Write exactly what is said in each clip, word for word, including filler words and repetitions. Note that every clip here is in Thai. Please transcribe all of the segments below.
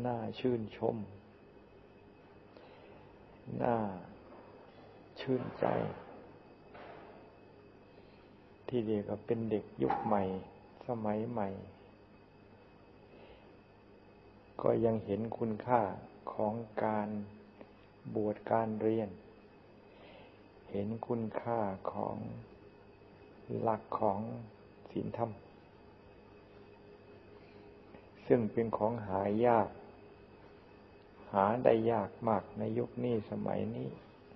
น่าชื่นชมน่าชื่นใจที่เรียกว่าเป็นเด็กยุคใหม่สมัยใหม่ก็ยังเห็นคุณค่าของการบวชการเรียนเห็นคุณค่าของหลักของศีลธรรมซึ่งเป็นของหายากหาได้ยากมากในยุคนี้สมัยนี้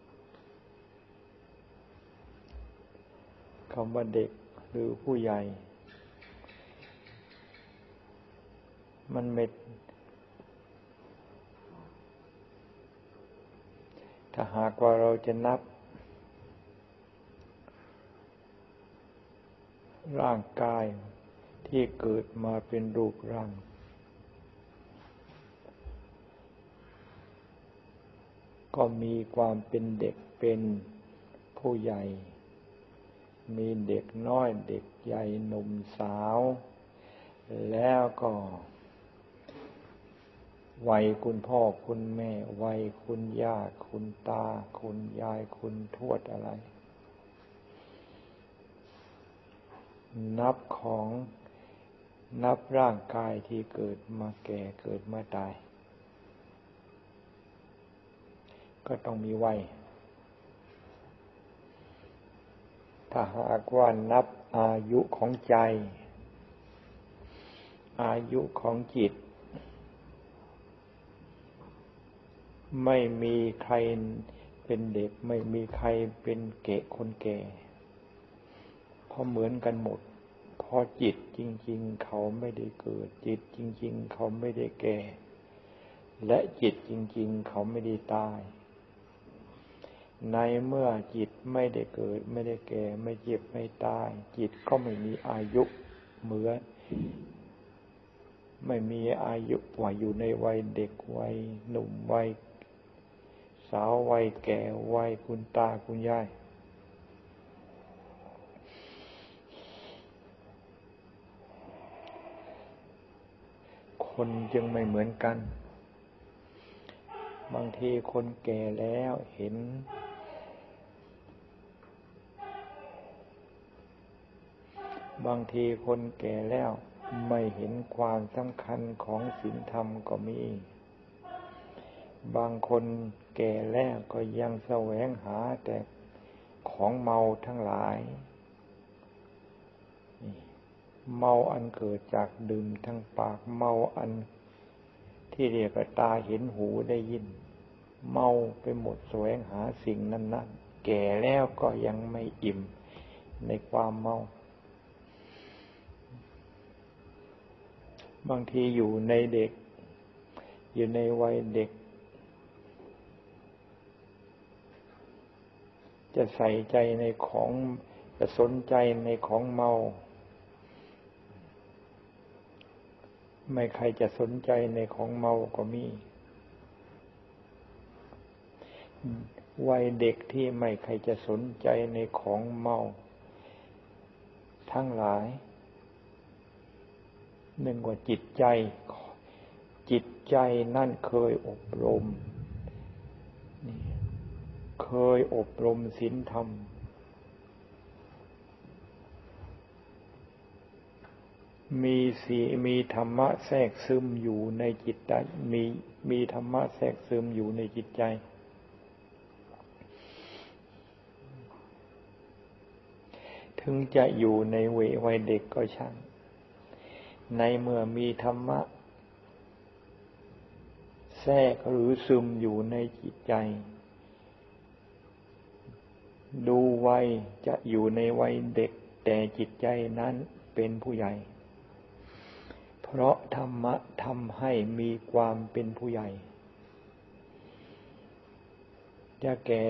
คำว่าเด็กหรือผู้ใหญ่มันไม่ถ้าหากว่าเราจะนับร่างกายที่เกิดมาเป็นรูปร่างก็มีความเป็นเด็กเป็นผู้ใหญ่มีเด็กน้อยเด็กใหญ่หนุ่มสาวแล้วก็วัยคุณพ่อคุณแม่วัยคุณย่าคุณตาคุณยายคุณทวดอะไรนับของนับร่างกายที่เกิดมาแก่เกิดมาตายก็ต้องมีวัยถ้าหากว่านับอายุของใจอายุของจิตไม่มีใครเป็นเด็กไม่มีใครเป็นเกะคนแก่เพราะเหมือนกันหมดเพราะจิตจริงๆเขาไม่ได้เกิดจิตจริงๆเขาไม่ได้แก่และจิตจริงๆเขาไม่ได้ตายในเมื่อจิตไม่ได้เกิดไม่ได้แก่ไม่เจ็บไม่ตายจิตก็ไม่มีอายุเหมือนไม่มีอายุว่าอยู่ในวัยเด็กวัยหนุ่มวัยสาววัยแก่วัยคุณตาคุณยายคนจึงไม่เหมือนกันบางทีคนแก่แล้วเห็นบางทีคนแก่แล้วไม่เห็นความสำคัญของศีลธรรมก็มีบางคนแก่แล้วก็ยังแสวงหาแต่ของเมาทั้งหลายเมาอันเกิดจากดื่มทั้งปากเมาอันที่เรียกว่าตาเห็นหูได้ยินเมาไปหมดแสวงหาสิ่งนั้นๆแก่แล้วก็ยังไม่อิ่มในความเมาบางทีอยู่ในเด็กอยู่ในวัยเด็กจะใส่ใจในของจะสนใจในของเมาไม่ใครจะสนใจในของเมาก็มีวัยเด็กที่ไม่ใครจะสนใจในของเมาทั้งหลายหนึ่งว่าจิตใจจิตใจนั่นเคยอบรมเคยอบรมศีลธรรมมีสีมีธรรมะแทรกซึมอยู่ในจิตใจมีมีธรรมะแทรกซึมอยู่ในจิตใจถึงจะอยู่ในวัยเด็กก็ช่างในเมื่อมีธรรมะแทรกหรือซึมอยู่ในจิตใจดูวัยจะอยู่ในวัยเด็กแต่จิตใจนั้นเป็นผู้ใหญ่เพราะธรรมะทำให้มีความเป็นผู้ใหญ่จะแก่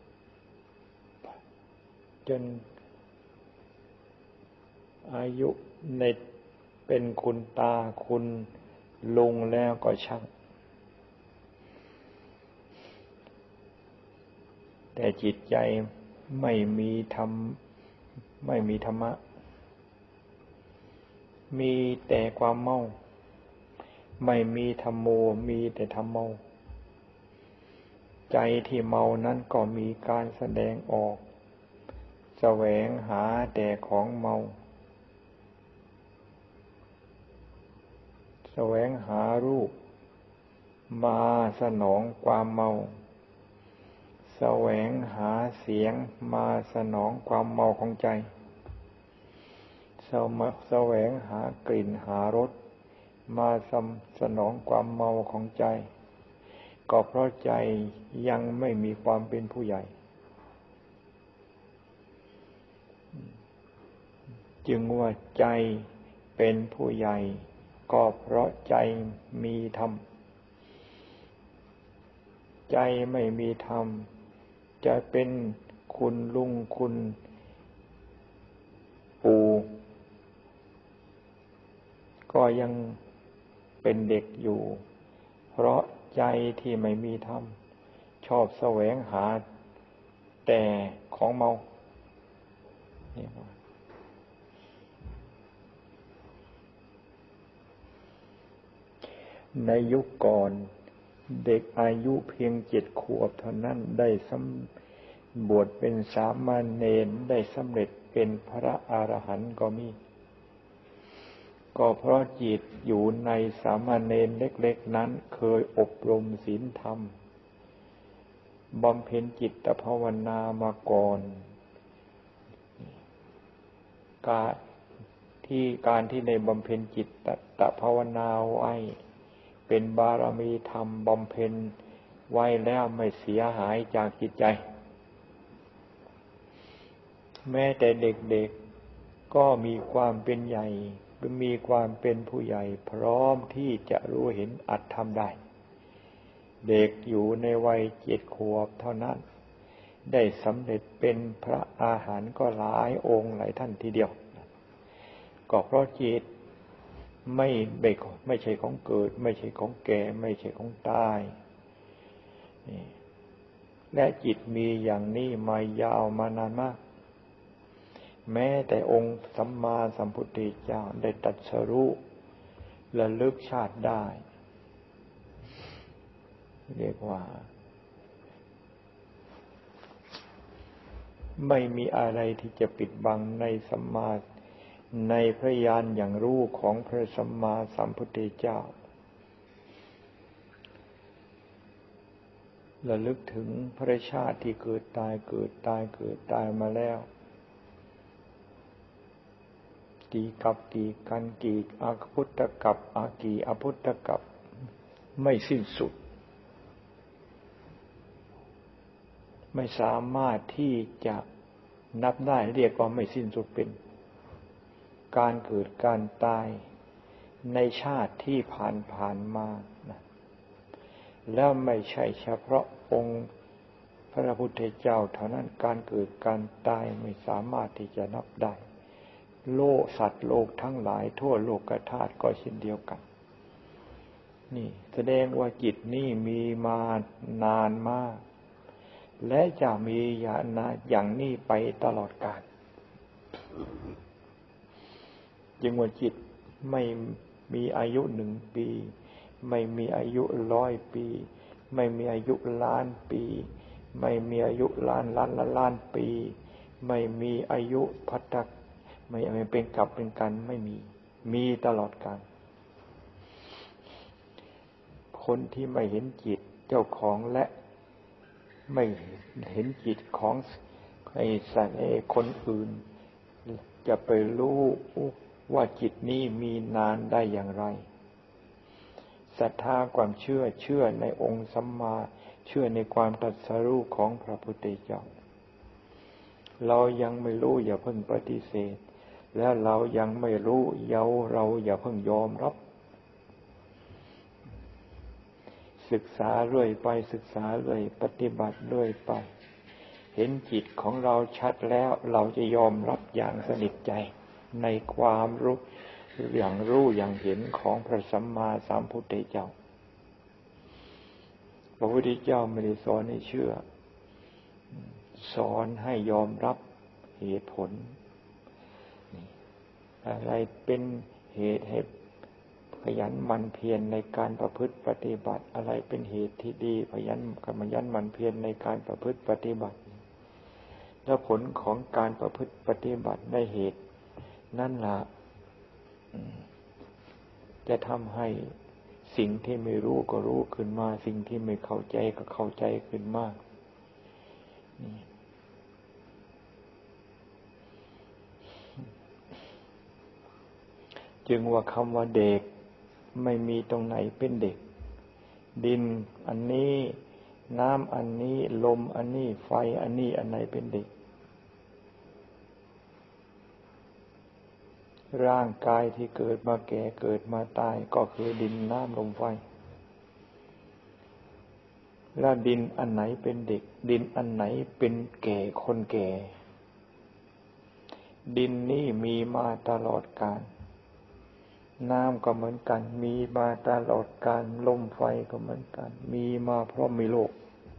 จนอายุในเป็นคุณตาคุณลุงแล้วก็ช่างแต่จิตใจไม่มีธรรมไม่มีธรรมะมีแต่ความเมาไม่มีธรรมโมมีแต่ธรรมเมาใจที่เมานั้นก็มีการแสดงออกแสวงหาแต่ของเมาแสวงหารูปมาสนองความเมาแสวงหาเสียงมาสนองความเมาของใจแสวงหากลิ่นหารสมาสนองความเมาของใจก็เพราะใจยังไม่มีความเป็นผู้ใหญ่จึงว่าใจเป็นผู้ใหญ่ก็เพราะใจมีธรรมใจไม่มีธรรมจะเป็นคุณลุงคุณปู่ก็ยังเป็นเด็กอยู่เพราะใจที่ไม่มีธรรมชอบแสวงหาแต่ของเมาในยุคก่อนเด็กอายุเพียงเจ็ดขวบเท่านั้นได้สำบวชเป็นสามเณรได้สำเร็จเป็นพระอรหันต์ก็มีก็เพราะจิตอยู่ในสามเณรเล็กๆนั้นเคยอบรมศีลธรรมบำเพ็ญจิตภาวนามาก่อนการที่การที่ในบำเพ็ญจิตตภาวนาไว้เป็นบารมีธรรมบำเพ็ญไว้แล้วไม่เสียหายจากจิตใจแม้แต่เด็กๆก็มีความเป็นใหญ่มีความเป็นผู้ใหญ่พร้อมที่จะรู้เห็นอัตธรรมได้เด็กอยู่ในวัยเจ็ดขวบเท่านั้นได้สำเร็จเป็นพระอรหันต์ก็หลายองค์หลายท่านทีเดียวก็เพราะจิตไม่ไม่ใช่ของเกิดไม่ใช่ของแก่ไม่ใช่ของตายและจิตมีอย่างนี้มายาวมานานมากแม้แต่องค์สัมมาสัมพุทธเจ้าได้ตรัสรู้ระลึกชาติได้เรียกว่าไม่มีอะไรที่จะปิดบังในสัมมาในพระญาณอย่างรู้ของพระสัมมาสัมพุทธเจ้าระลึกถึงพระชาติที่เกิดตายเกิดตายเกิดตายมาแล้วกี่กับกี่กันกี่อาพุทธกับอากี่อพุทธกับไม่สิ้นสุดไม่สามารถที่จะนับได้เรียกว่าไม่สิ้นสุดเป็นการเกิดการตายในชาติที่ผ่านผ่านมานะแล้วไม่ใช่เฉพาะองค์พระพุทธเจ้าเท่านั้นการเกิดการตายไม่สามารถที่จะนับได้โลกสัตว์โลกทั้งหลายทั่วโลกธาตุก็เช่นเดียวกันนี่แสดงว่าจิตนี่มีมานานมากและจะมีอย่างนี้ไปตลอดกาลจึงว่าจิตไม่มีอายุหนึ่งปีไม่มีอายุร้อยปีไม่มีอายุล้านปีไม่มีอายุล้านล้านล้านล้านปีไม่มีอายุพัทธะไม่ไม่เป็นกลับเป็นกันไม่มีมีตลอดกาลคนที่ไม่เห็นจิตเจ้าของและไม่เห็นจิตของไอ้สัตว์ไอ้คนอื่นจะไปรู้ว่าจิตนี้มีนานได้อย่างไรศรัทธาความเชื่อเชื่อในองค์สัมมาเชื่อในความตรัสรู้ของพระพุทธเจ้าเรายังไม่รู้อย่าเพิ่งปฏิเสธและเรายังไม่รู้เยาเราอย่าเพิ่งยอมรับศึกษาเรื่อยไปศึกษาเรื่อยปฏิบัติเรื่อยไปเห็นจิตของเราชัดแล้วเราจะยอมรับอย่างสนิทใจในความรู้อย่างรู้อย่างเห็นของพระสัมมาสัมพุทธเจ้าพระพุทธเจ้าไม่ได้สอนให้เชื่อสอนให้ยอมรับเหตุผลอะไรเป็นเหตุให้ผขยันหมั่นเพียรในการประพฤติปฏิบัติอะไรเป็นเหตุที่ดีขยันขยันหมั่นเพียรในการประพฤติปฏิบัติแล้วผลของการประพฤติปฏิบัติในเหตุนั่นล่ะจะทำให้สิ่งที่ไม่รู้ก็รู้ขึ้นมาสิ่งที่ไม่เข้าใจก็เข้าใจขึ้นมาจึงว่าคำว่าเด็กไม่มีตรงไหนเป็นเด็กดินอันนี้น้ำอันนี้ลมอันนี้ไฟอันนี้อันไหนเป็นเด็กร่างกายที่เกิดมาแก่เกิดมาตายก็คือดินน้ำลมไฟแล้วดินอันไหนเป็นเด็กดินอันไหนเป็นแก่คนแก่ดินนี้มีมาตลอดกาลน้ำก็เหมือนกันมีมาตลอดกาลลมไฟก็เหมือนกันมีมาเพราะมีโลก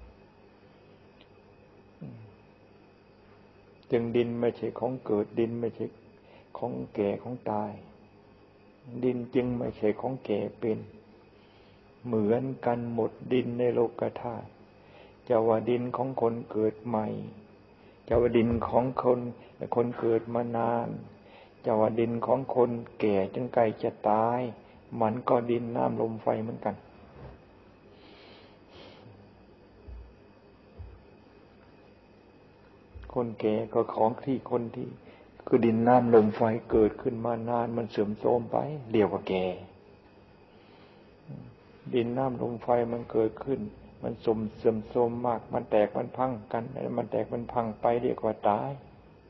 จึงดินไม่ใช่ของเกิดดินไม่ใช่ของแก่ของตายดินจึงไม่ใช่ของแก่เป็นเหมือนกันหมดดินในโลกธาตุจะว่าดินของคนเกิดใหม่จะว่าดินของคนคนเกิดมานานจะว่าดินของคนแก่จนใกล้จะตายมันก็ดินน้ำลมไฟเหมือนกันคนแก่ก็ของที่คนที่คือดินน้ำลมไฟเกิดขึ้นมานานมันเสื่อมโทรมไปเรียกว่าแก่ดินน้ำลมไฟมันเกิดขึ้นมันสมเสื่อมโทรมมากมันแตกมันพังกันมันแตกมันพังไปเรียกว่าตาย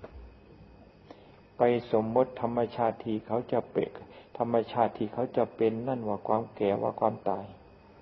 ไปสมมติธรรมชาติที่เขาจะเป็นธรรมชาติที่เขาจะเป็นนั่นว่าความแก่ว่าความตาย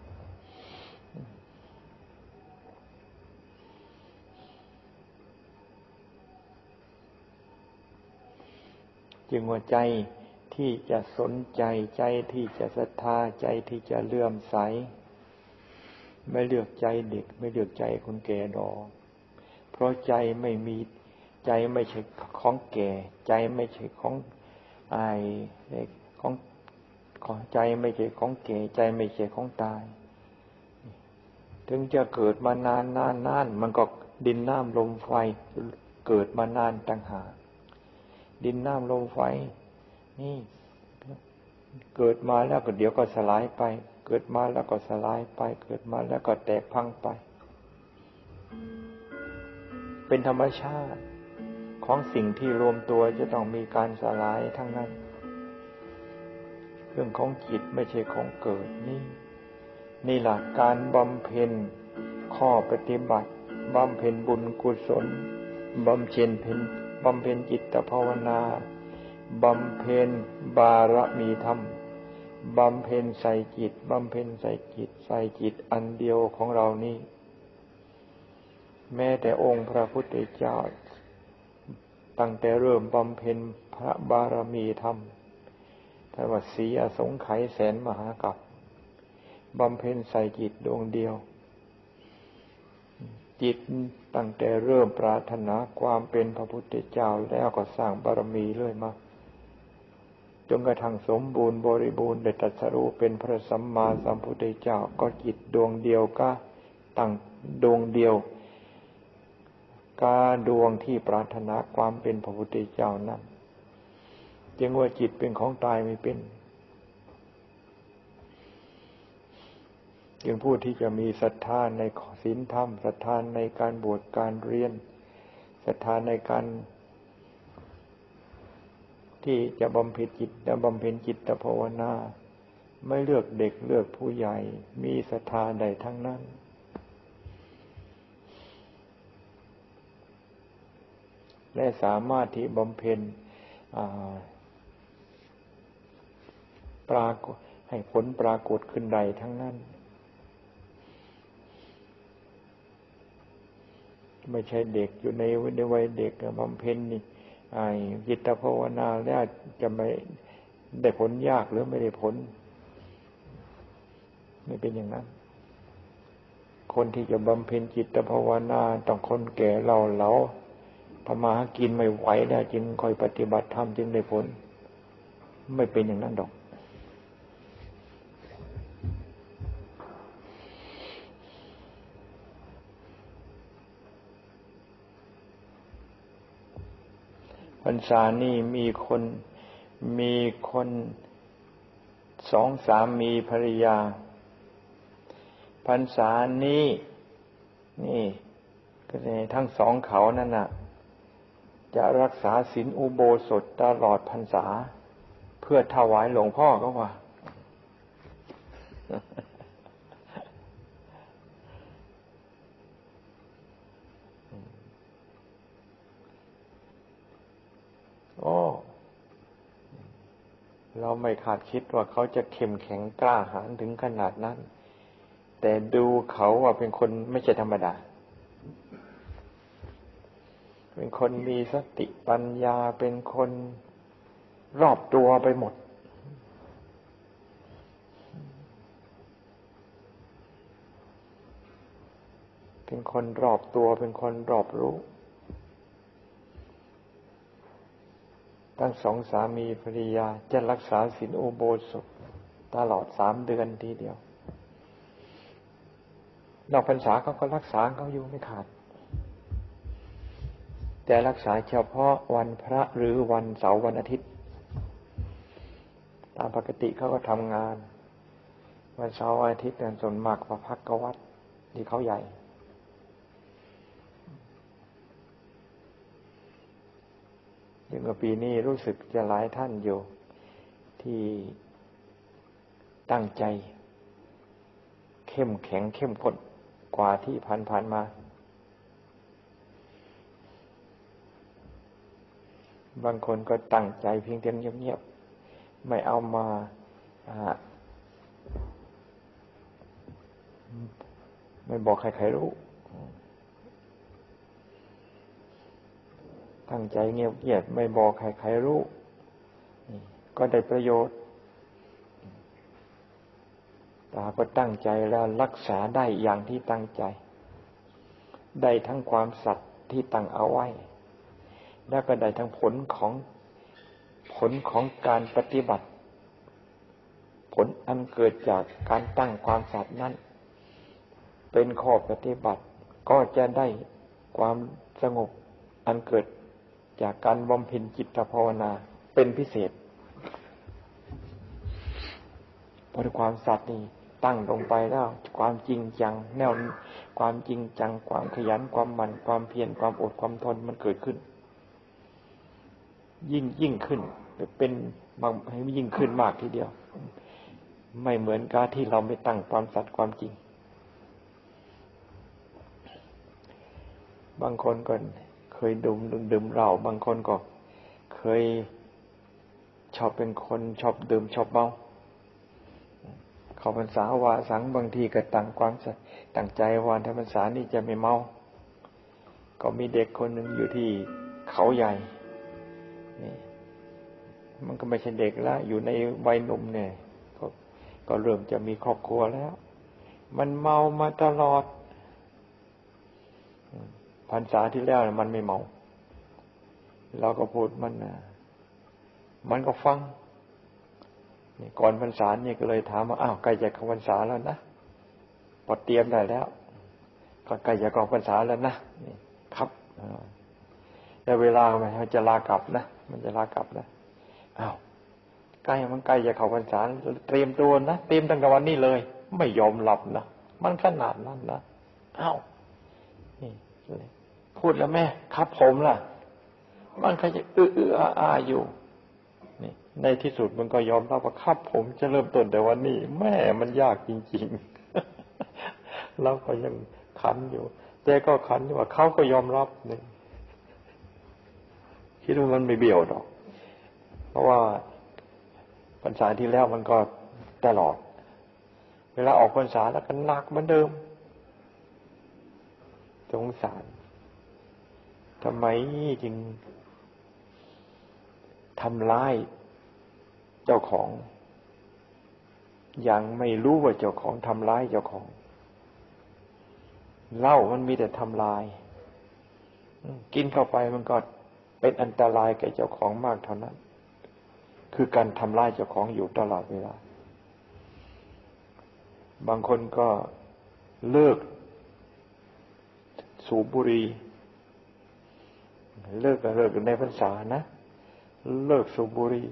จึงว่าใจที่จะสนใจใจที่จะศรัทธาใจที่จะเลื่อมใสไม่เลือกใจเด็กไม่เลือกใจคนแก่ดอกเพราะใจไม่มีใจไม่ใช่ของแก่ใจไม่ใช่ของไอ้ของของใจไม่ใช่ของแก่ใจไม่ใช่ของตายถึงจะเกิดมานานนานนานมันก็ดินน้ำลมไฟเกิดมานานต่างหากดินน้ำลมไฟนี่เกิดมาแล้วก็เดี๋ยวก็สลายไปเกิดมาแล้วก็สลายไปเกิดมาแล้วก็แตกพังไปเป็นธรรมชาติของสิ่งที่รวมตัวจะต้องมีการสลายทั้งนั้นเรื่องของจิตไม่ใช่ของเกิดนี่นี่หลักการบำเพ็ญข้อปฏิบัติบำเพ็ญบุญกุศลบำเพ็ญเพ็ญบำเพ็ญจิตภาวนาบำเพ็ญบารมีธรรมบำเพ็ญใส่จิตบำเพ็ญใส่จิตใส่จิตอันเดียวของเรานี่แม้แต่องค์พระพุทธเจ้าตั้งแต่เริ่มบำเพ็ญพระบารมีธรรมท่านว่าสีอสงไขยแสนมหากัปบำเพ็ญใส่จิตดวงเดียวจิตตั้งแต่เริ่มปรารถนาความเป็นพระพุทธเจ้าแล้วก็สร้างบารมีเรื่อยมาจนกระทั่งสมบูรณ์บริบูรณ์ได้ตรัสรู้เป็นพระสัมมาสัมพุทธเจ้าก็จิตดวงเดียวก็ตั้งดวงเดียวกาดวงที่ปรารถนาความเป็นพระพุทธเจ้านั้นจึงว่าจิตเป็นของตายไม่เป็นจึงผู้ที่จะมีศรัทธาในศีลธรรมศรัทธาในการบวชการเรียนศรัทธาในการที่จะบำเพ็ญจิตและบำเพ็ญจิตภาวนาไม่เลือกเด็กเลือกผู้ใหญ่มีศรัทธาใดทั้งนั้นและสามารถที่บำเพ็ญปรากฏให้ผลปรากฏขึ้นใดทั้งนั้นไม่ใช่เด็กอยู่ในในวัยเด็กบำเพ็ญนี่ไอ้จิตภาวนาแล้วจะไม่ได้ผลยากหรือไม่ได้ผลไม่เป็นอย่างนั้นคนที่จะบำเพ็ญจิตภาวนาต้องคนแก่เราเหลาทำมาหากินไม่ไหวแล้วจึงค่อยปฏิบัติธรรมจึงได้ผลไม่เป็นอย่างนั้นดอกรรษานี่มีคนมีคนสองสามีภรรยาพรรษานี้นี่ก็เลยทั้งสองเขานั่นน่ะจะรักษาศีลอุโบสถตลอดพรรษาเพื่อถวายหลวงพ่อก็ว่าโอ้เราไม่คาดคิดว่าเขาจะเข้มแข็งกล้าหาญถึงขนาดนั้นแต่ดูเขาว่าเป็นคนไม่ใช่ธรรมดาเป็นคนมีสติปัญญาเป็นคนรอบตัวไปหมดเป็นคนรอบตัวเป็นคนรอบรู้ทั้งสองสามีภรรยาจะรักษาศีลอุโบสถตลอดสามเดือนทีเดียวนอกพรรษาเขาก็รักษาเขาอยู่ไม่ขาดแต่รักษาเฉพาะวันพระหรือวันเสาร์วันอาทิตย์ตามปกติเขาก็ทำงานวันเสาร์วันอาทิตย์เนี่ยส่วนมากมาพักกวัดที่เขาใหญ่ยิ่งกว่าปีนี้รู้สึกจะหลายท่านอยู่ที่ตั้งใจเข้มแข็งเข้มข้นกว่าที่ผ่านๆมาบางคนก็ตั้งใจเพียงแต่เงียบๆไม่เอามาไม่บอกใครๆรู้ตั้งใจเงียบๆไม่บอกใครๆรู้ก็ได้ประโยชน์ตาก็ตั้งใจแล้วรักษาได้อย่างที่ตั้งใจได้ทั้งความสัตย์ที่ตั้งเอาไว้แล้วก็ได้ทั้งผลของผลของการปฏิบัติผลอันเกิดจากการตั้งความสัตย์นั้นเป็นข้อปฏิบัติก็จะได้ความสงบอันเกิดจากการบำเพ็ญจิตภาวนาเป็นพิเศษเพราะความสัตย์นี่ตั้งลงไปแล้วความจริงจังแนวความจริงจังความขยันความหมั่นความเพียรความอดความทนมันเกิดขึ้นยิ่งยิ่งขึ้นเป็นบางให้ยิ่งขึ้นมากทีเดียวไม่เหมือนกับที่เราไม่ตั้งความสัตย์ความจริงบางคนก็เคยดื่มดื่มเหล้าบางคนก็เคยชอบเป็นคนชอบดื่มชอบเมาเข้าพรรษาวาสังบางทีก็ตั้งความตั้งใจว่าถ้าพรรษานี้จะไม่เมาก็มีเด็กคนหนึ่งอยู่ที่เขาใหญ่นี่มันก็ไม่ใช่เด็กละอยู่ในวัยหนุ่มเนี่ยก็ก็เริ่มจะมีครอบครัวแล้วมันเมามาตลอดพรรษาที่แล้วมันไม่เมาเราก็พูดมันนะมันก็ฟังนี่ก่อนพรรษาเนี่ยก็เลยถามว่าอ้าวใกล้จะเข้าพรรษาแล้วนะพอเตรียมได้แล้วก็ใกล้จะเข้าพรรษาแล้วนะนี่ครับแต่เวลามันจะลากลับนะมันจะลากลับนะอ้าวใกล้มันใกล้จะเข้าพรรษาเตรียมตัวนะเตรียมตั้งแต่วันนี้เลยไม่ยอมหลับนะมันขนาดนั้นนะอ้าวนี่พูดแล้วแม่ครับผมล่ะมันก็จะอื้ออื้ออาอาอยู่นี่ในที่สุดมันก็ยอมรับว่าครับผมจะเริ่มต้นแต่วันนี้แม่มันยากจริงๆเราก็ยังขันอยู่แต่ก็ขันอยู่ว่าเขาก็ยอมรับนี่คิดว่ามันไม่เบี้ยวหรอกเพราะว่าพรรษาที่แล้วมันก็ตลอดเวลาออกพรรษาแล้วก็หนักเหมือนเดิมสงสารทำไมจึงทำร้ายเจ้าของยังไม่รู้ว่าเจ้าของทำร้ายเจ้าของเหล้ามันมีแต่ทำลายกินเข้าไปมันก็เป็นอันตรายแก่เจ้าของมากเท่านั้นคือการทำร้ายเจ้าของอยู่ตลอดเวลาบางคนก็เลิกสูบบุหรี่เลิกก็เลิกในพรรษานะเลิกสูบบุหรี่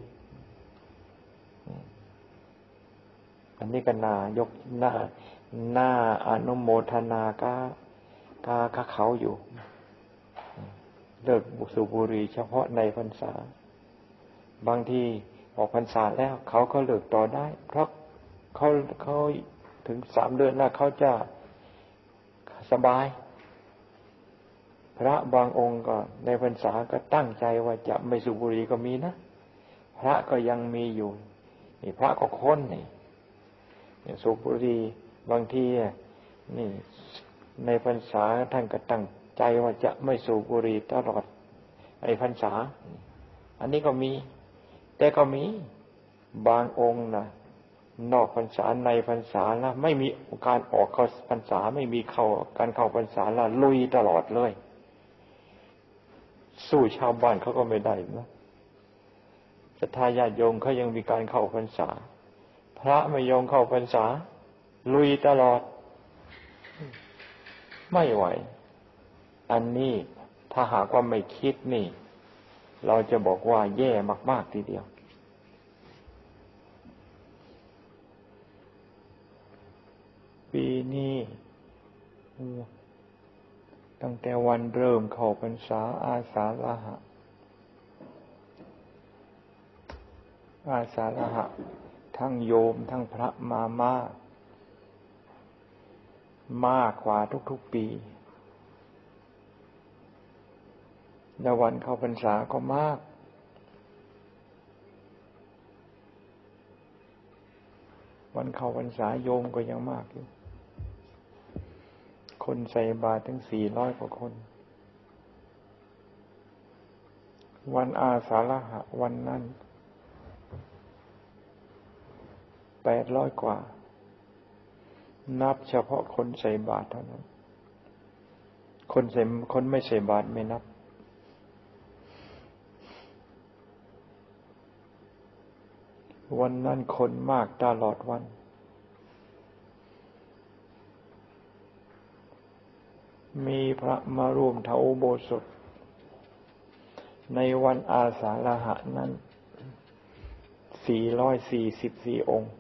อันนี้ก็น่ายกหน้าหน้าอนุโมทนากากาเขาอยู่เลิกสูบบุหรี่เฉพาะในพรรษาบางทีออกพรรษาแล้วเขาก็เลิกต่อได้เพราะเขาเขาถึงสามเดือนแล้วเขาจะสบายพระบางองค์ก็ในพรรษาก็ตั้งใจว่าจะไม่สูบบุหรี่ก็มีนะพระก็ยังมีอยู่นี่พระก็ค้นนี่สูบบุหรี่บางทีนี่ในพรรษาท่านก็ตั้งใจว่าจะไม่สูบบุหรี่ตลอดไอ้พรรษาอันนี้ก็มีแต่ก็มีบางองค์นะนอกพรรษาในพรรษาแล้วไม่มีการออกเข้าพรรษาไม่มีเข้าการเข้าพรรษาแล้วลุยตลอดเลยสู้ชาวบ้านเขาก็ไม่ได้นะศรัทธาญาติโยมเขายังมีการเข้าพรรษาพระไม่ยอมเข้าพรรษาลุยตลอดไม่ไหวอันนี้ถ้าหากว่าไม่คิดนี่เราจะบอกว่าแย่มากๆทีเดียวปีนี้ตั้งแต่วันเริ่มเข้าพรรษาอาสาฬหะอาสาฬหะทั้งโยมทั้งพระมามากมากกว่าทุกๆปีและวันเข้าพรรษาก็มากวันเข้าพรรษาโยมก็ยังมากอยู่คนใส่บาตรถึงสี่ร้อยกว่าคนวันอาสาฬหะวันนั้นแปดร้อยกว่านับเฉพาะคนใส่บาตรเท่านั้นคนใส่คนไม่ใส่บาตรไม่นับวันนั้นคนมากตลอดวันมีพระมาร่วมถวายอุโบสถในวันอาสาฬหะนั้นสี่ร้อยสี่สิบสี่องค์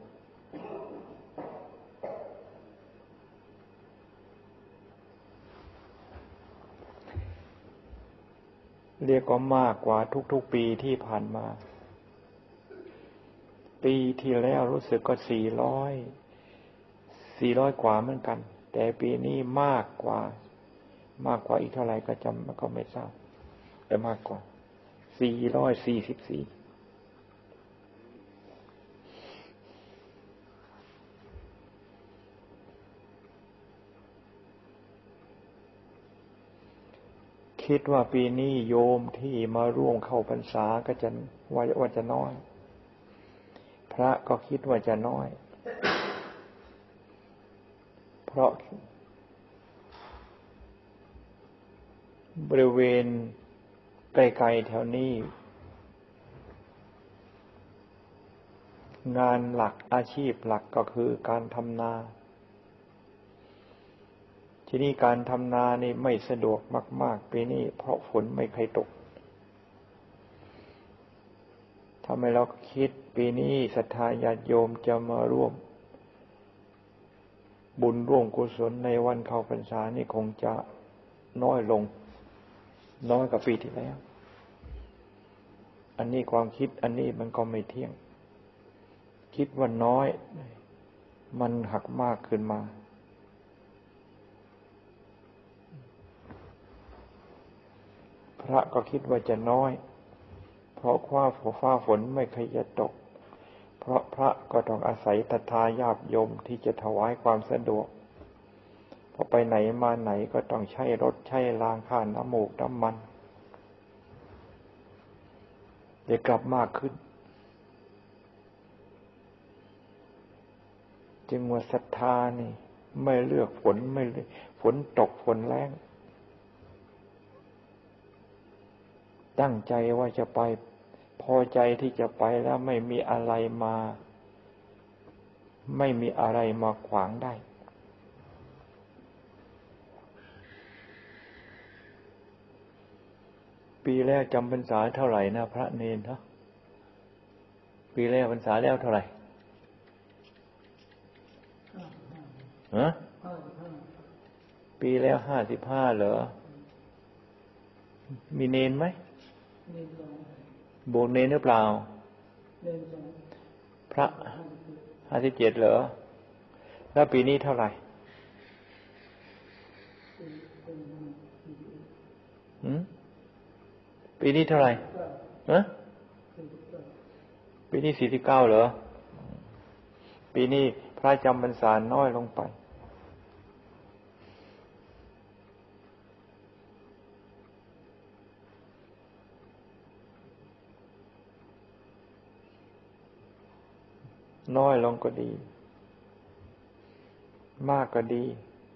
เรียกว่ามากกว่าทุกๆปีที่ผ่านมาปีที่แล้วรู้สึกก็สี่ร้อยสี่ร้อยกว่าเหมือนกันแต่ปีนี้มากกว่ามากกว่าอีกเท่าไหร่ก็จำก็ไม่ทราบแต่มากกว่าสี่ร้อยสี่สิบสี่คิดว่าปีนี้โยมที่มาร่วมเข้าพรรษาก็จะว่าว่าจะน้อยพระก็คิดว่าจะน้อยเพราะบริเวณไกลๆแถวนี้งานหลักอาชีพหลักก็คือการทำนาทีนี้การทำนานี่ไม่สะดวกมากๆปีนี้เพราะฝนไม่เคยตกทำให้เราคิดปีนี้ศรัทธาญาติโยมจะมาร่วมบุญร่วมกุศลในวันเข้าพรรษานี่คงจะน้อยลงน้อยกว่าปีที่แล้วอันนี้ความคิดอันนี้มันก็ไม่เที่ยงคิดว่าน้อยมันหักมากขึ้นมาพระก็คิดว่าจะน้อยเพราะว่าฟ้าฝนไม่เคยจะตกเพราะพระก็ต้องอาศัยศรัทธาญาติโยมที่จะถวายความสะดวกพอไปไหนมาไหนก็ต้องใช้รถใช้รางค่าน้ำมูกน้ำมันเดี๋ยวกลับมากขึ้นจึงว่าศรัทธานี่ไม่เลือกฝนไม่ฝนตกฝนแล้งตั้งใจว่าจะไปพอใจที่จะไปแล้วไม่มีอะไรมาไม่มีอะไรมาขวางได้ปปีแรกจำพรรษาเท่าไหร่นะพระเนรฮะปีแรกพรรษาแล้วเท่าไหร่ฮะปีแล้วห้าสิบห้าเหรอมีเนรไหมโบสถ์เนรหรือเปล่าพระห้าสิบเจ็ดเหรอแล้วปีนี้เท่าไหร่หืมปีนี้เท่าไหร่ฮะปีนี้สี่สิบเก้าเหรอปีนี้พระจำพรรษาน้อยลงไปน้อยลงก็ดีมากก็ดี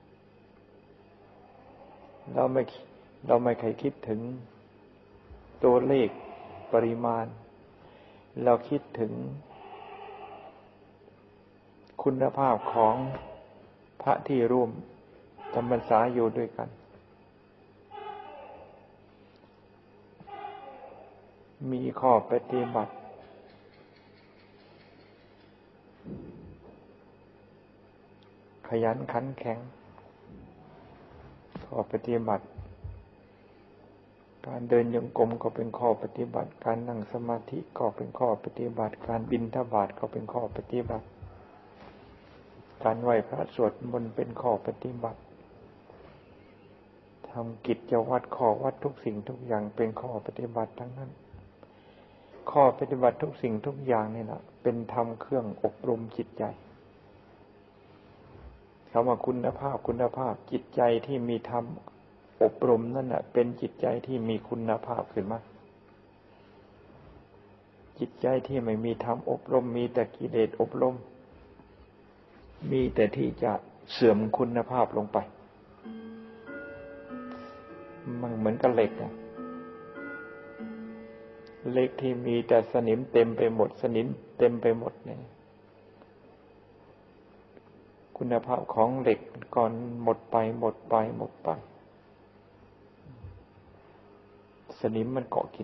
เราไม่เราไม่เคยคิดถึงตัวเลขปริมาณเราคิดถึงคุณภาพของพระที่ร่วมจำพรรษาอยู่ด้วยกันมีข้อปฏิบัติขยันขันแข็งข้อปฏิบัติการเดินโยกรมก็เป็นข้อปฏิบัติการนั่งสมาธิก็เป็นข้อปฏิบัติการบิณฑบาตก็เป็นข้อปฏิบัติการไหว้พระสวดมนต์เป็นข้อปฏิบัติทำกิจวัตรข้อวัดทุกสิ่งทุกอย่างเป็นข้อปฏิบัติทั้งนั้นข้อปฏิบัติทุกสิ่งทุกอย่างนี่แหละเป็นธรรมเครื่องอบรมจิตใจคำว่าคุณภาพคุณภาพจิตใจที่มีธรรมอบรมนั่นน่ะเป็นจิตใจที่มีคุณภาพขึ้นมาจิตใจที่ไม่มีธรรมอบรมมีแต่กิเลสอบรมมีแต่ที่จะเสื่อมคุณภาพลงไปมันเหมือนกับเหล็กอะเหล็กที่มีแต่สนิมเต็มไปหมดสนิมเต็มไปหมดเนี่ยคุณภาพของเหล็กก่อนหมดไปหมดไปหมดไปสนิมมันเกาะกิน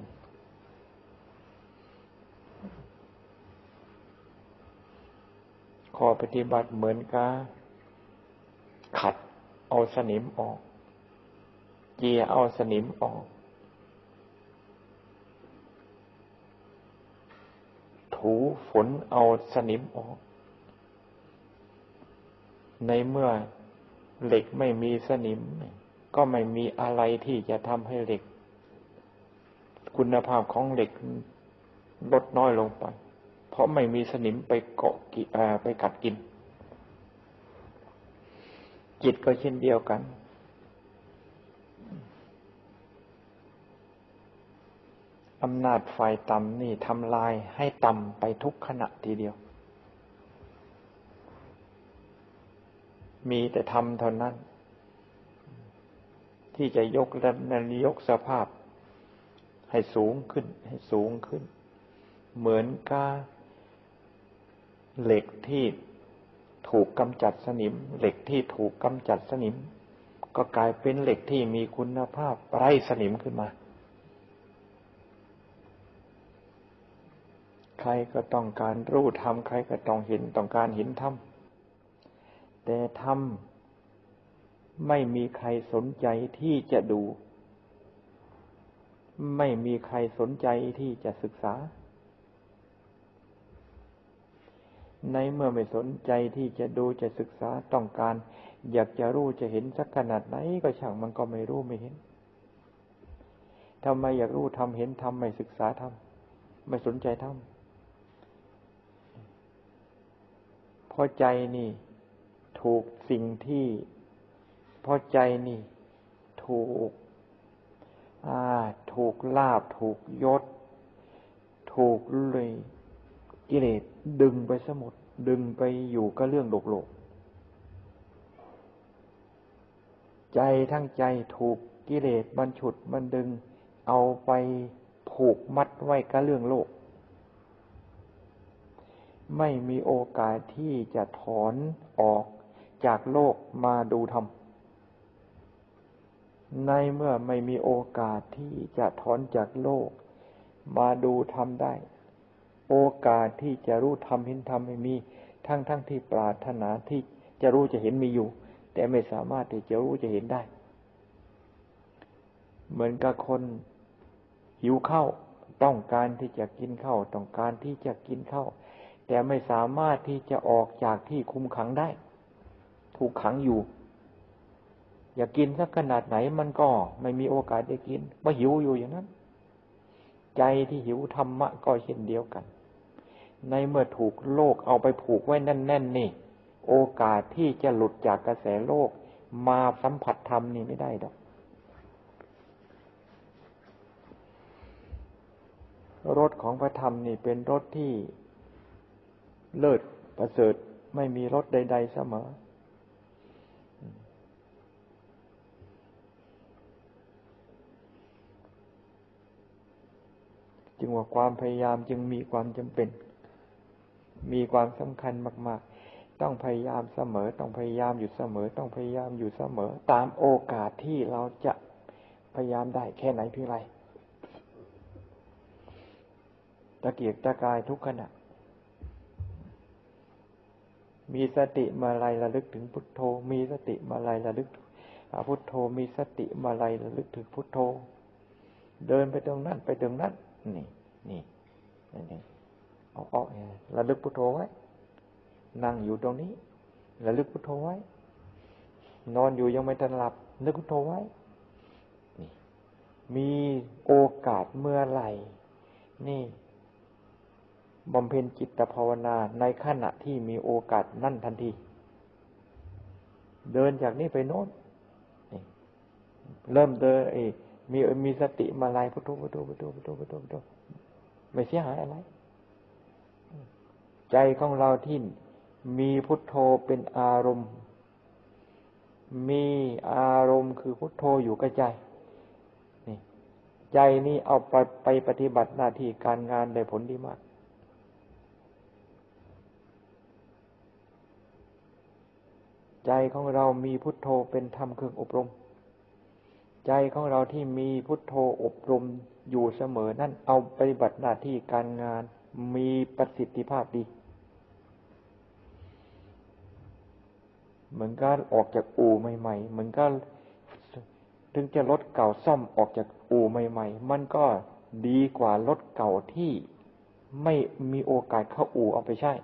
ข้อปฏิบัติเหมือนกับขัดเอาสนิมออกเจียเอาสนิมออกถูฝนเอาสนิมออกในเมื่อเหล็กไม่มีสนิมก็ไม่มีอะไรที่จะทำให้เหล็กคุณภาพของเหล็กลดน้อยลงไปเพราะไม่มีสนิมไปเกาะกิไปกัดกินจิตก็เช่นเดียวกันอำนาจฝ่ายต่ำนี่ทำลายให้ต่ำไปทุกขณะทีเดียวมีแต่ธรรมเท่านั้นที่จะยกและยกสภาพให้สูงขึ้นให้สูงขึ้นเหมือนกับเหล็กที่ถูกกำจัดสนิมเหล็กที่ถูกกำจัดสนิมก็กลายเป็นเหล็กที่มีคุณภาพไร้สนิมขึ้นมาใครก็ต้องการรู้ธรรมใครก็ต้องเห็นต้องการเห็นธรรมแต่ธรรมไม่มีใครสนใจที่จะดูไม่มีใครสนใจที่จะศึกษาในเมื่อไม่สนใจที่จะดูจะศึกษาต้องการอยากจะรู้จะเห็นสักขนาดไหนก็ช่างมันก็ไม่รู้ไม่เห็นทำไมอยากรู้ทำเห็นทำไม่ศึกษาทำไม่สนใจทำเพราะใจนี่ถูกสิ่งที่เพราะใจนี่ถูกอ่าถูกลาภถูกยศถูกเลยกิเลสดึงไปซะหมดดึงไปอยู่กับเรื่องโลกโลกใจทั้งใจถูกกิเลสมันฉุดมันดึงเอาไปผูกมัดไว้กับเรื่องโลกไม่มีโอกาสที่จะถอนออกจากโลกมาดูธรรมในเมื่อไม่มีโอกาสที่จะถอนจากโลกมาดูธรรมได้โอกาสที่จะรู้ธรรมเห็นธรรมไม่มีทั้งทั้งที่ปรารถนาที่จะรู้จะเห็นมีอยู่แต่ไม่สามารถที่จะรู้จะเห็นได้เหมือนกับคนหิวข้าวต้องการที่จะกินข้าวต้องการที่จะกินข้าวแต่ไม่สามารถที่จะออกจากที่คุมขังได้ถูกขังอยู่อยากกินสักขนาดไหนมันก็ไม่มีโอกาสได้กินเพราะหิวอยู่อย่างนั้นใจที่หิวธรรมะก็เช่นเดียวกันในเมื่อถูกโลกเอาไปผูกไว้แน่นๆนี่โอกาสที่จะหลุดจากกระแสโลกมาสัมผัสธรรมนี่ไม่ได้ดอกรสของพระธรรมนี่เป็นรสที่เลิศประเสริฐไม่มีรสใดๆเสมอจึงว่าความพยายามจึงมีความจำเป็นมีความสำคัญมากๆต้องพยายามเสมอต้องพยายามอยู่เสมอต้องพยายามอยู่เสมอตามโอกาสที่เราจะพยายามได้แค่ไหนเพียงไรตะเกียกตะกายทุกขณะมีสติมาลัยระลึกถึงพุทโธมีสติมาลัยระลึกพุทโธมีสติมาลัยระลึกถึงพุทโธเดินไปตรงนั้นไปตรงนั้นนี่นี่นี่เอาเอาระลึกพุทโธไว้นั่งอยู่ตรงนี้ระลึกพุทโธไว้นอนอยู่ยังไม่ทันหลับนึกพุทโธไว้นี่มีโอกาสเมื่อไหร่นี่บำเพ็ญจิตภาวนาในขณะที่มีโอกาสนั่นทันทีเดินจากนี้ไปโน้นนี่เริ่มเดินเอมีมีสติมาลัยพุทโธพุทโธพุทโธพุทโธพุทโธพุทโธไม่เสียหายอะไรใจของเราที่มีพุทโธเป็นอารมณ์มีอารมณ์คือพุทโธอยู่กับใจนี่ใจนี้เอาไปไปปฏิบัติหน้าที่การงานได้ผลดีมากใจของเรามีพุทโธเป็นธรรมเครื่องอบรมใจของเราที่มีพุทโธอบรมอยู่เสมอนั่นเอาปฏิบัติหน้าที่การงานมีประสิทธิภาพดีเหมือนกันออกจากอู่ใหม่ๆเหมือนกันถึงจะรถเก่าซ่อมออกจากอู่ใหม่ๆมันก็ดีกว่ารถเก่าที่ไม่มีโอกาสเข้าอู่เอาไปใช้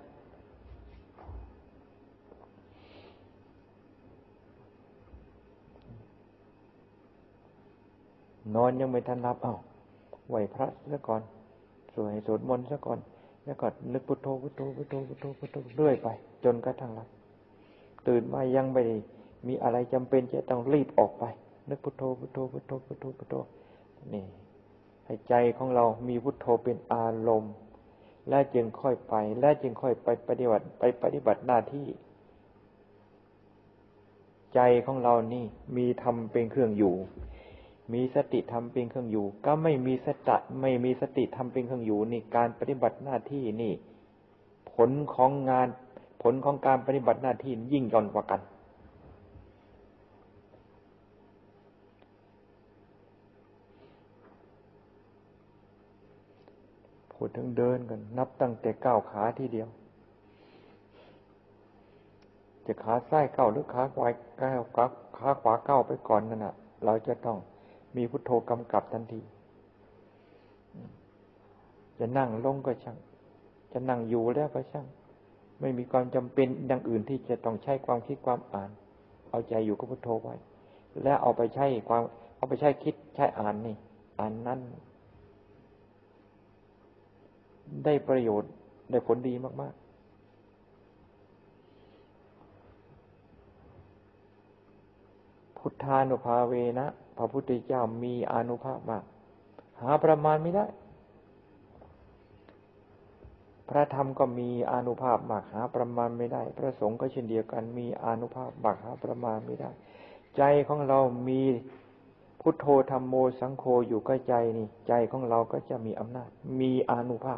นอนยังไม่ทันหลับเอ้าไหวพระซะก่อนสวดสวดมนต์ซะก่อนแล้วก็นึกพุทโธพุทโธพุทโธพุทโธพุทโธเรื่อยไปจนกระทั่งหลับตื่นมายังไม่ได้มีอะไรจำเป็นจะต้องรีบออกไปนึกพุทโธพุทโธพุทโธพุทโธพุทโธนี่ให้ใจของเรามีพุทโธเป็นอารมณ์และจึงค่อยไปและจึงค่อยไปปฏิบัติไปปฏิบัติหน้าที่ใจของเรานี่มีธรรมเป็นเครื่องอยู่มีสติธรรมเป็นเครื่องอยู่ก็ไม่มีสติไม่มีสติธรรมเป็นเครื่องอยู่นี่การปฏิบัติหน้าที่นี่ผลของงานผลของการปฏิบัติหน้าที่ยิ่งย่อนกว่ากันพูดถึงเดินกันนับตั้งแต่ก้าวขาทีเดียวจะขาซ้ายก้าวหรือขาขวาก้าวขาขาขวาก้าวไปก่อนนั่นน่ะเราจะต้องมีพุทโธกำกับทันทีจะนั่งลงก็ช่างจะนั่งอยู่แล้วก็ช่างไม่มีความจำเป็นอย่างอื่นที่จะต้องใช้ความคิดความอ่านเอาใจอยู่กับพุทโธไว้แล้วเอาไปใช้ความเอาไปใช้คิดใช้อ่านนี่อ่านนั้นได้ประโยชน์ได้ผลดีมากๆพุทธานุภาเวนะพระพุทธเจ้ามีอานุภาพมากหาประมาณไม่ได้พระธรรมก็มีอานุภาพมากหาประมาณไม่ได้พระสงฆ์ก็เช่นเดียวกันมีอานุภาพมากหาประมาณไม่ได้ใจของเรามีพุทโธธัมโมสังโฆอยู่กับใจนี่ใจของเราก็จะมีอำนาจมีอานุภาพ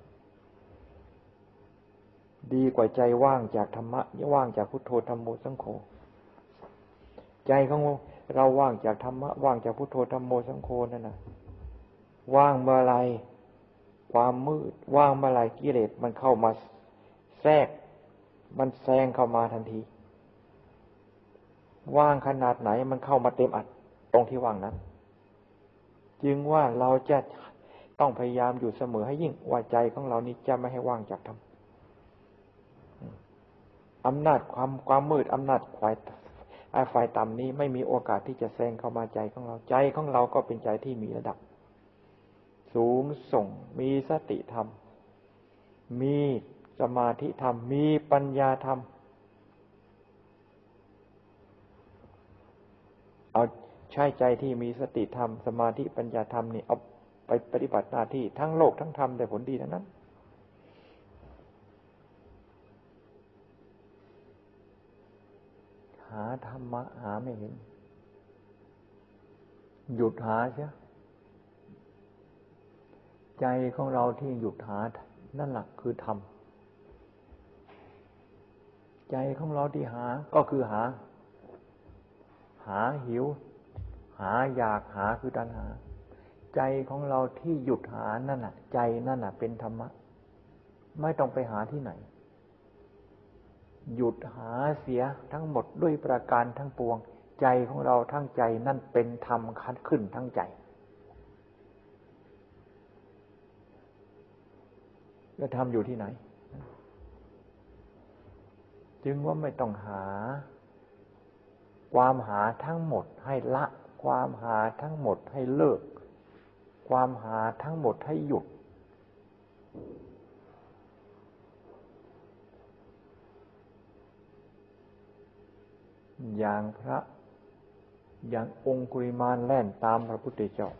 ดีกว่าใจว่างจากธรรมะว่างจากพุทโธธัมโมสังโฆใจของเราว่างจากธรรมะว่างจากพุทโธธัมโมสังโฆนั่นน่ะว่างเมื่อไรความมืดว่างเมื่อไรกิเลสมันเข้ามาแทรกมันแซงเข้ามาทันทีว่างขนาดไหนมันเข้ามาเต็มอัดตรงที่ว่างนั้นจึงว่าเราจะต้องพยายามอยู่เสมอให้ยิ่งว่าใจของเรานี้จะไม่ให้ว่างจากธรรมอำนาจความความมืดอำนาจฝ่ายฝ่ายต่ำนี้ไม่มีโอกาสที่จะแซงเข้ามาใจของเราใจของเราก็เป็นใจที่มีระดับสูงส่งมีสติธรรมมีสมาธิธรรมมีปัญญาธรรมเอาใช้ใจที่มีสติธรรมสมาธิปัญญาธรรมนี่เอาไปปฏิบัติหน้าที่ทั้งโลกทั้งธรรมได้ผลดีทั้งนั้นหาธรรมะหาไม่เห็นหยุดหาเสียใจของเราที่หยุดหานั่นแหละคือธรรมใจของเราที่หาก็คือหาหาหิวหาอยากหาคือตัณหาใจของเราที่หยุดหานั่นน่ะใจนั่นน่ะเป็นธรรมะไม่ต้องไปหาที่ไหนหยุดหาเสียทั้งหมดด้วยประการทั้งปวงใจของเราทั้งใจนั่นเป็นธรรมคัดขึ้นทั้งใจแล้วธรรมอยู่ที่ไหนจึงว่าไม่ต้องหาความหาทั้งหมดให้ละความหาทั้งหมดให้เลิกความหาทั้งหมดให้หยุดอย่างพระอย่างองคุลิมานแล่นตามพระพุทธเจ้า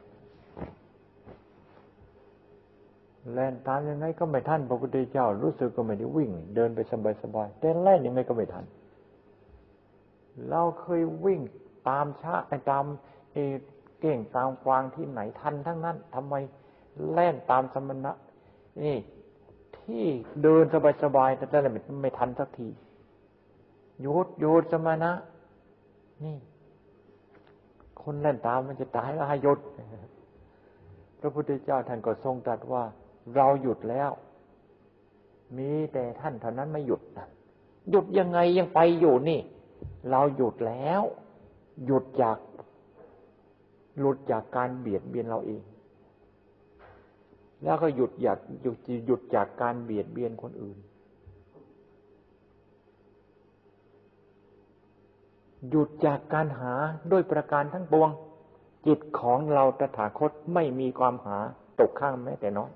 แล่นตามยังไงก็ไม่ทันพระพุทธเจ้ารู้สึกก็ไม่ได้วิ่งเดินไปสบายๆแต่แล่นยังไงก็ไม่ทันเราเคยวิ่งตามช้าตามเอเก่งตามกวางที่ไหนทันทั้งนั้นทำไมแล่นตามสมณะนี่ที่เดินสบายๆแต่แต่ไม่ไม่ทันสักทีหยุดหยุดสมณะนี่คนแล่นตามมันจะตายแล้วให้หยุดพระพุทธเจ้าท่านก็ทรงตรัสว่าเราหยุดแล้วมีแต่ท่านเท่านั้นไม่หยุดนะหยุดยังไงยังไปอยู่นี่เราหยุดแล้วหยุดจากหลุดจากการเบียดเบียนเราเองแล้วก็หยุดอยากหยุดหยุดจากการเบียดเบียนคนอื่นหยุดจากการหาด้วยประการทั้งปวงจิตของเราตถาคตไม่มีความหาตกข้างแม้แต่น้อย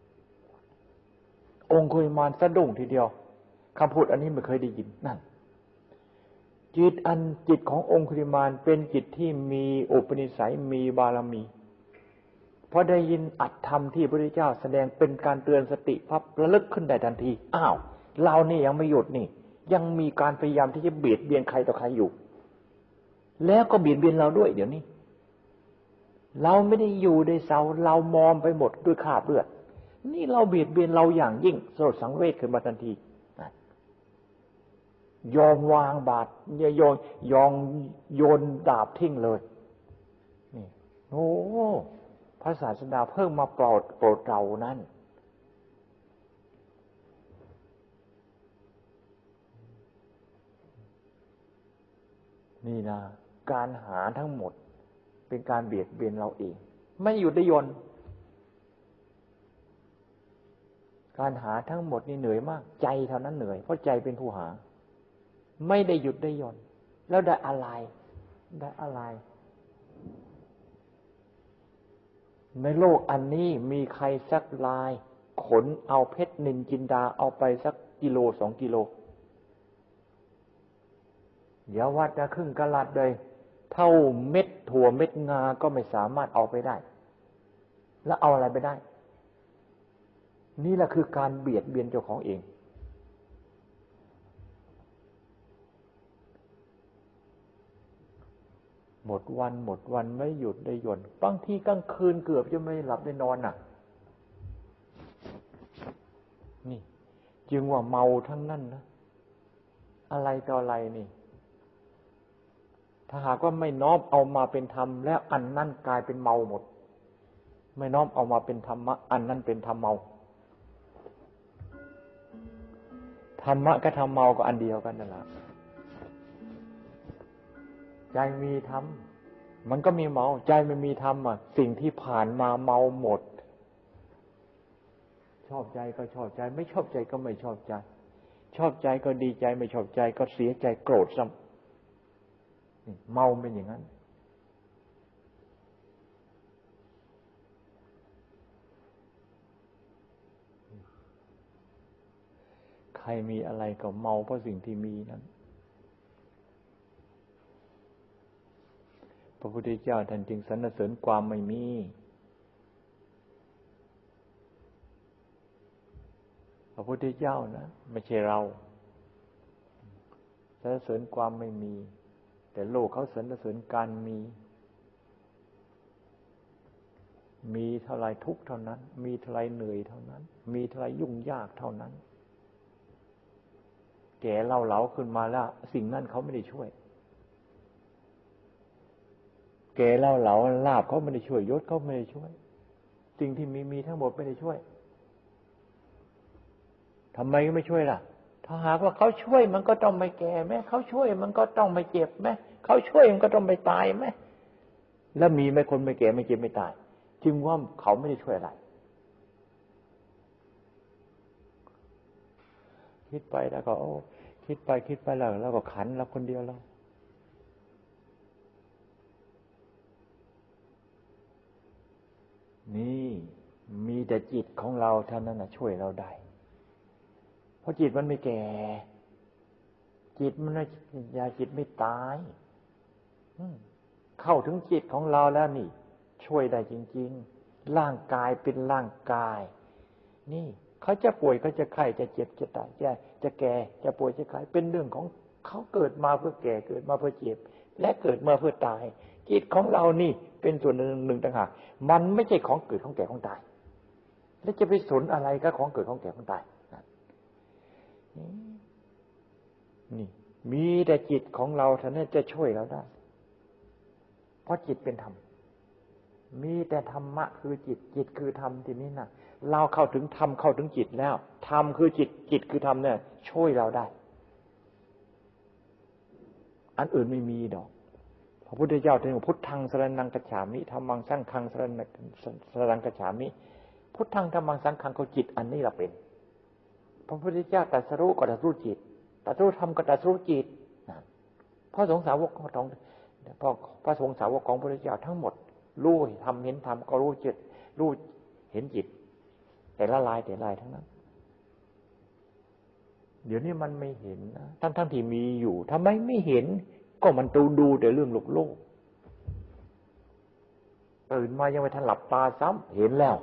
องคุลิมานสะดุ้งทีเดียวคำพูดอันนี้ไม่เคยได้ยินนั่นจิตอันจิตขององคุลิมานเป็นจิตที่มีอุปนิสัยมีบารมีพอได้ยินอัตธรรมที่พระพุทธเจ้าแสดงเป็นการเตือนสติพับระลึกขึ้นได้ทันทีอ้าวเรานี่ยังไม่หยุดนี่ยังมีการพยายามที่จะเบียดเบียนใครต่อใครอยู่แล้วก็เบียดเบียนเราด้วยเดี๋ยวนี้เราไม่ได้อยู่ในเสาเรามอมไปหมดด้วยคราบเลือดนี่เราเบียดเบียนเราอย่างยิ่งสลดสังเวชขึ้นมาทันทียอมวางบาตรอย่าโยนยองโยนดาบทิ้งเลยนี่โอ้พระศาสดาเพิ่งมาโปรดโปรดเรานั้นนี่นะการหาทั้งหมดเป็นการเบียดเบียนเราเองไม่หยุดได้ยนการหาทั้งหมดนี่เหนื่อยมากใจเท่านั้นเหนื่อยเพราะใจเป็นผู้หาไม่ได้หยุดได้ย่อนแล้วได้อะไรได้อะไรในโลกอันนี้มีใครสักรายขนเอาเพชรนินจินดาเอาไปสักกิโลสองกิโลอย่าว่าจะครึ่งกะลัดเลยเท่าเม็ดถั่วเม็ดงาก็ไม่สามารถเอาไปได้แล้วเอาอะไรไปได้นี่แหละคือการเบียดเบียนเจ้าของเองหมดวันหมดวันไม่หยุดได้หย่อนบางทีกลางคืนเกือบจะไม่หลับได้นอนน่ะนี่จึงว่าเมาทั้งนั้นนะอะไรต่ออะไรนี่ถ้าหากว่าไม่น้อมเอามาเป็นธรรมแล้วอันนั้นกลายเป็นเมาหมดไม่น้อมเอามาเป็นธรรมะอันนั้นเป็นธรรมเมาธรรมะกับธรรมเมาก็อันเดียวกันนั่นแหละใจมีธรรมมันก็มีเมาใจไม่มีธรรมอ่ะสิ่งที่ผ่านมาเมาหมดชอบใจก็ชอบใจไม่ชอบใจก็ไม่ชอบใจชอบใจก็ดีใจไม่ชอบใจก็เสียใจโกรธซ้ำเมาเป็นอย่างนั้นใครมีอะไรก็เมาเพราะสิ่งที่มีนั้นพระพุทธเจ้าท่านจึงสรรเสริญความไม่มีพระพุทธเจ้านะไม่ใช่เราสรรเสริญความไม่มีแต่โลกเขาสรรเสริญการมีมีเท่าไรทุกข์เท่านั้นมีเท่าไรเหนื่อยเท่านั้นมีเท่าไรยุ่งยากเท่านั้นแก่เล่าเหลาขึ้นมาแล้วสิ่งนั้นเขาไม่ได้ช่วยแก่เล่าเหลาลาภเขาไม่ได้ช่วยยศเขาไม่ได้ช่วยสิ่งที่มีมีทั้งหมดไม่ได้ช่วยทำไมไม่ช่วยล่ะถ้าหากว่าเขาช่วยมันก็ต้องไม่แก่ไหมเขาช่วยมันก็ต้องไม่เจ็บไหมเขาช่วยมันก็ต้องไม่ตายไหมแล้วมีไหมคนไม่แก่ไม่เจ็บไม่ตายจึงว่าเขาไม่ได้ช่วยอะไรคิดไปแล้วก็โอ้คิดไปคิดไปแล้วแล้วก็ขันเราคนเดียวเรานี่มีแต่จิตของเราเท่านั้นนะช่วยเราได้เพราะจิตมันไม่แก่จิตมันยาจิตไม่ตายเข้าถึงจิตของเราแล้วนี่ช่วยได้จริงๆร่างกายเป็นร่างกายนี่เขาจะป่วยเขาจะไข้จะเจ็บจะตายจะจะแก่จะป่วยจะไข้เป็นเรื่องของเขาเกิดมาเพื่อแก่เกิดมาเพื่อเจ็บและเกิดมาเพื่อตายจิตของเรานี่เป็นส่วนหนึ่งต่างหากมันไม่ใช่ของเกิดของแก่ของตายแล้วจะไปสนอะไรกับของเกิดของแก่ของตายนี่มีแต่จิตของเราเท่านั้นจะช่วยเราได้เพราะจิตเป็นธรรมมีแต่ธรรมะคือจิตจิตคือธรรมทีนี้นะเราเข้าถึงธรรมเข้าถึงจิตแล้วธรรมคือจิตจิตคือธรรมเนี่ยช่วยเราได้อันอื่นไม่มีดอกพระพุทธเจ้าท่านบอกพุทธังสรณังคัจฉามิธัมมังสังฆังสรณังสรณังคัจฉามิพุทธังธัมมังสังฆังเขาจิตอันนี้เราเป็นพระพุทธเจ้าตรัสรู้ก็ตรัสรู้จิตตรัสรู้ธรรมก็ตรัสรู้จิตพระสงฆ์สาวกของพระพระสงฆ์สาวกของพระพุทธเจ้าทั้งหมดรู้ธรรมเห็นธรรมก็รู้จิตรู้เห็นจิตแต่ละลายแต่ละลายทั้งนั้นเดี๋ยวนี้มันไม่เห็นนะทั้งทั้งที่มีอยู่ทำไมไม่เห็นก็มันตูดูแต่เรื่องโลกโลกตื่นมายังไม่ทันหลับตาซ้ำเห็นแล้ว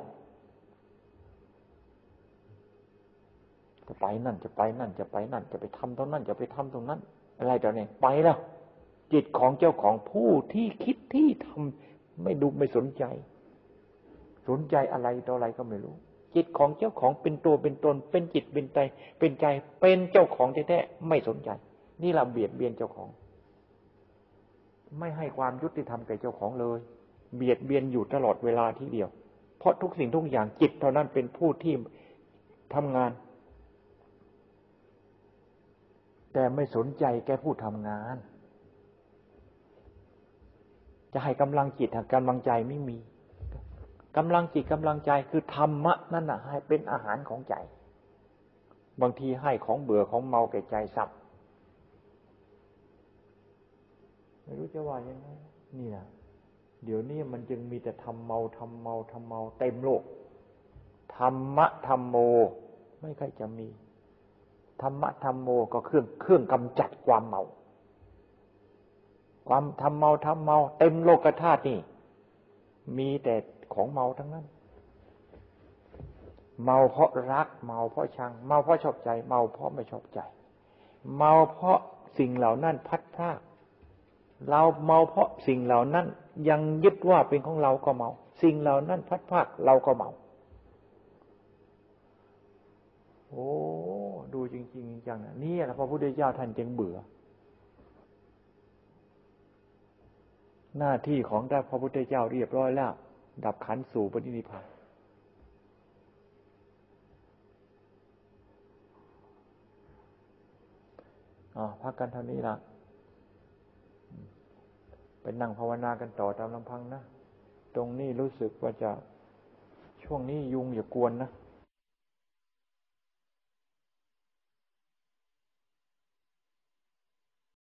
จะไปนั่นจะไปนั่นจะไปนั่นจะไปทำตรงนั้นจะไปทำตรงนั้นอะไรต่อเนี่ยไปแล้วจิตของเจ้าของผู้ที่คิดที่ทำไม่ดูไม่สนใจสนใจอะไรต่ออะไรก็ไม่รู้จิตของเจ้าของเป็นตัวเป็นตนเป็นจิตเป็นใจเป็นใจเป็นเจ้าของแท้ๆไม่สนใจนี่เราเบียดเบียนเจ้าของไม่ให้ความยุติธรรมแก่เจ้าของเลยเบียดเบียนอยู่ตลอดเวลาทีเดียวเพราะทุกสิ่งทุกอย่างจิตเท่านั้นเป็นผู้ที่ทำงานแต่ไม่สนใจแก่ผู้ทำงานจะให้กำลังจิตกำลังใจไม่มีกำลังจิตกำลังใจคือธรรมะนั่นน่ะให้เป็นอาหารของใจบางทีให้ของเบื่อของเมาแก่ใจสับไม่รู้จะว่ายังไงนี่นะเดี๋ยวนี้มันจึงมีแต่ทำเมาทำเมาทำเมาเต็มโลกธรรมะธรรมโมไม่ค่อยจะมีธรรมะธรรมโมก็เครื่องเครื่องกำจัดความเมาความทำเมาทำเมาเต็มโลกธาตุนี่มีแต่ของเมาทั้งนั้นเมาเพราะรักเมาเพราะชังเมาเพราะชอบใจเมาเพราะไม่ชอบใจเมาเพราะสิ่งเหล่านั้นพัดพรากเราเมาเพราะสิ่งเหล่านั้นยังยึดว่าเป็นของเราก็เมาสิ่งเหล่านั้นพัดพรากเราก็เมาโอ้ดูจริงๆจังๆนี่แหละพระพุทธเจ้าท่านจึงเบื่อหน้าที่ของพระพุทธเจ้าเรียบร้อยแล้วดับขันธ์สู่ปฏินิพพานอ๋อพักกันเท่านี้ละไปนั่งภาวนากันต่อตามลำพังนะตรงนี้รู้สึกว่าจะช่วงนี้ยุงอย่ากวนนะ